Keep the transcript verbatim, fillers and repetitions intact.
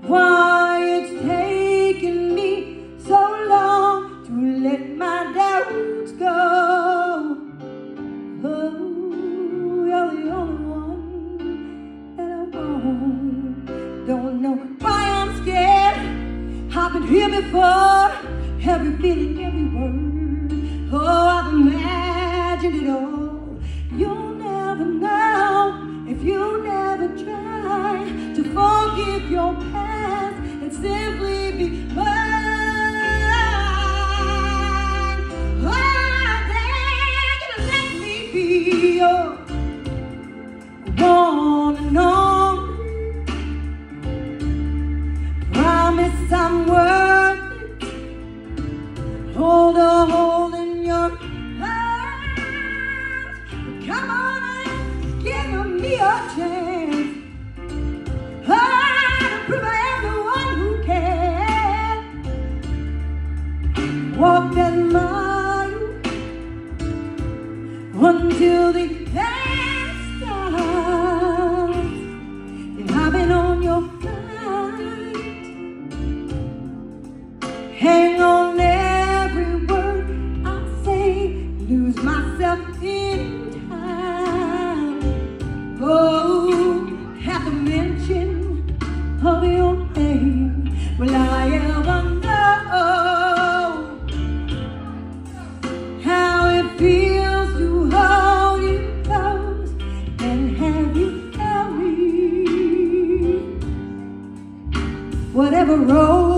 why it's taken me so long to let my doubts go. Oh, you're the only one that I want. Don't know why I'm scared. I've been here before. Every feeling, every word. Oh, I've imagined it all. You'll never know if you never try to forgive your past and simply be mine. Oh, then you let me be your one and only. Promise I'm worth it. Hold a hole in your heart. Come on and give me a chance. Oh, to prove I am the one who can walk that mile until the end starts. And I've been on your flight. Hang on every word I say. Lose myself in time. Oh, at the mention of your name, will I ever know how it feels to hold you close and have you carry whatever road